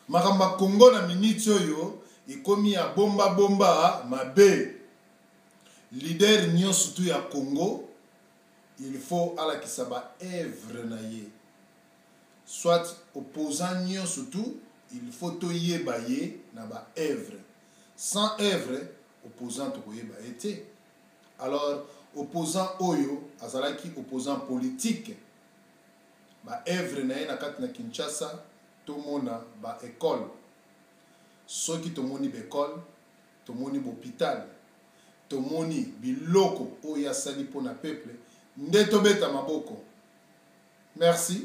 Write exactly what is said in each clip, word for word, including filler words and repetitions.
Makamba Congo na minute oyo ikomi ya bomba bomba mabe. Leader nyon surtout ya Congo, il faut à la kisaba œuvre na ye. Soit opposant nyon surtout, il faut to ye ba ye na ba œuvre. Sans œuvre, opposant to ye ba été. Alors opposant oyo azalaki opposant politique. Ba œuvre na ye na kati na Kinshasa, to mona ba école. Soki to moni ba école, to moni ba hôpital. To moni biloko oya sali pona peuple. Ndeto beta maboko. Merci.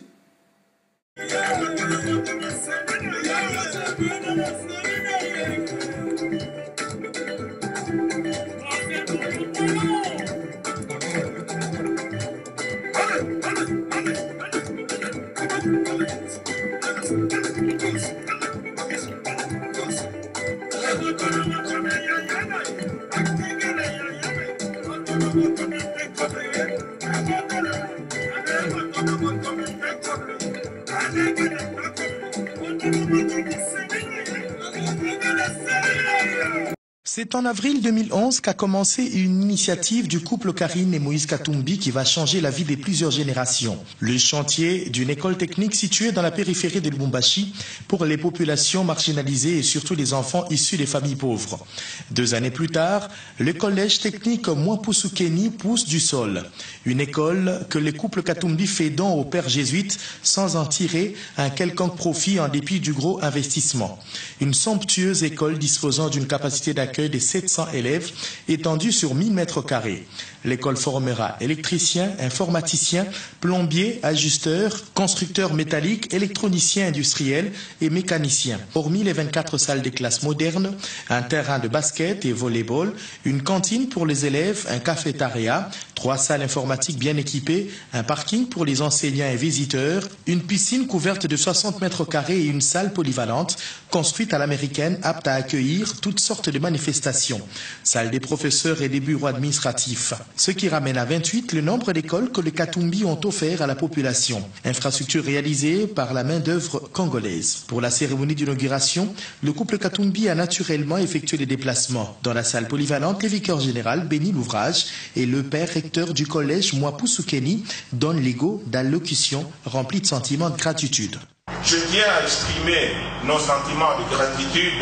C'est en avril deux mille onze qu'a commencé une initiative du couple Karine et Moïse Katumbi qui va changer la vie de plusieurs générations. Le chantier d'une école technique située dans la périphérie de Lubumbashi pour les populations marginalisées et surtout les enfants issus des familles pauvres. Deux années plus tard, le collège technique Mwapusukeni pousse du sol. Une école que le couple Katumbi fait don aux pères jésuites sans en tirer un quelconque profit en dépit du gros investissement. Une somptueuse école disposant d'une capacité d'accueil de sept cents élèves étendue sur mille mètres carrés. L'école formera électriciens, informaticiens, plombiers, ajusteurs, constructeurs métalliques, électroniciens industriels et mécaniciens. Hormis les vingt-quatre salles de classe modernes, un terrain de basket et volley-ball, une cantine pour les élèves, un cafétéria, trois salles informatiques bien équipées, un parking pour les enseignants et visiteurs, une piscine couverte de soixante mètres carrés et une salle polyvalente construite à l'américaine apte à accueillir toutes sortes de manifestations. Salle des professeurs et des bureaux administratifs. Ce qui ramène à vingt-huit le nombre d'écoles que les Katumbi ont offert à la population. Infrastructure réalisée par la main-d'œuvre congolaise. Pour la cérémonie d'inauguration, le couple Katumbi a naturellement effectué des déplacements. Dans la salle polyvalente, le vicaire général bénit l'ouvrage et le père recteur du collège Mwapusukeni donne l'ego d'allocution remplie de sentiments de gratitude. Je tiens à exprimer nos sentiments de gratitude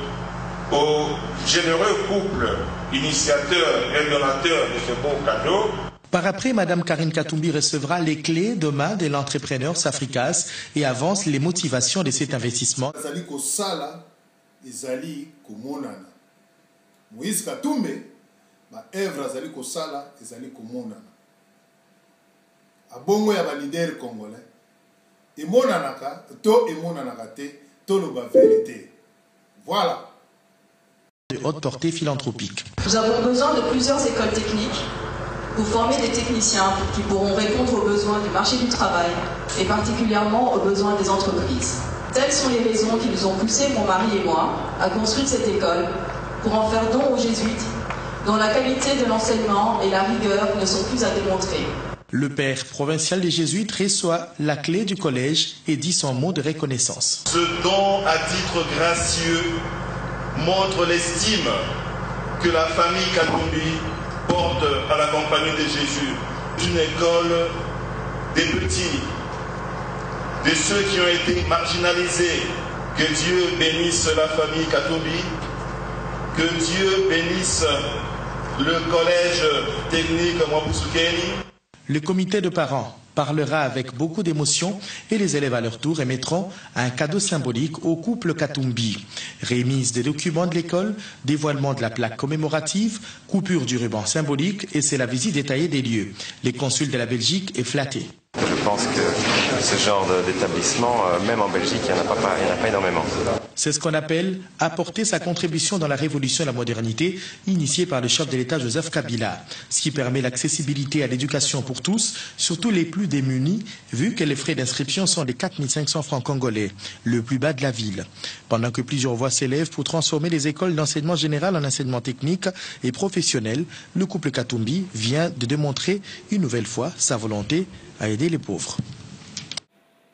au généreux couple initiateur et donateur de ce beau cadeau. Par après, Madame Karine Katumbi recevra les clés de main de l'entrepreneur Safricas et avance les motivations de cet investissement. Moïse Katumbi, ba œuvre azali ko sala ezali ko monana. Abongo ya ba leader congolais. Et monanaka, to et monanaka te, to lo ba vérité. Voilà. De haute portée philanthropique. Nous avons besoin de plusieurs écoles techniques pour former des techniciens qui pourront répondre aux besoins du marché du travail et particulièrement aux besoins des entreprises. Telles sont les raisons qui nous ont poussé, mon mari et moi, à construire cette école pour en faire don aux jésuites dont la qualité de l'enseignement et la rigueur ne sont plus à démontrer. Le père provincial des jésuites reçoit la clé du collège et dit son mot de reconnaissance. Ce don à titre gracieux montre l'estime que la famille Katumbi porte à la compagnie de Jésus. Une école des petits, de ceux qui ont été marginalisés. Que Dieu bénisse la famille Katumbi, que Dieu bénisse le collège technique Mwapusukeni. Le comité de parents parlera avec beaucoup d'émotion et les élèves à leur tour émettront un cadeau symbolique au couple Katumbi. Remise des documents de l'école, dévoilement de la plaque commémorative, coupure du ruban symbolique et c'est la visite détaillée des lieux. Les consuls de la Belgique est flatté. Je pense que ce genre d'établissement, même en Belgique, il n'y en a pas, il n'y en a pas énormément. C'est ce qu'on appelle apporter sa contribution dans la révolution et la modernité initiée par le chef de l'État Joseph Kabila, ce qui permet l'accessibilité à l'éducation pour tous, surtout les plus démunis, vu que les frais d'inscription sont de quatre mille cinq cents francs congolais, le plus bas de la ville. Pendant que plusieurs voix s'élèvent pour transformer les écoles d'enseignement général en enseignement technique et professionnel, le couple Katumbi vient de démontrer une nouvelle fois sa volonté à aider les pauvres.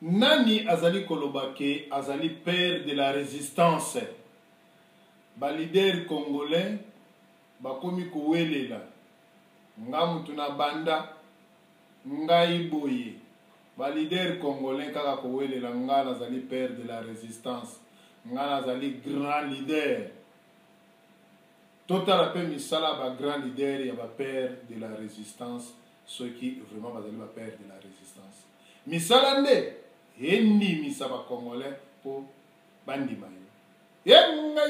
Nani azali kolobake azali père de la résistance. Ba leader congolais bakomi kowelela. Nga mutu na banda ngai boye. Ba leader congolais kaka kowelela nga nazali père de la résistance. Nga nazali grand leader. Total appel misala ba grand leader ya ba père de la résistance. Ceux qui vraiment bazali ba père de la résistance. Misala nde Hendi misaba congolais pour bandima yo. Yenga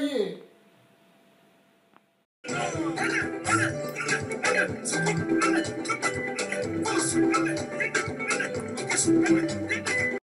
ye.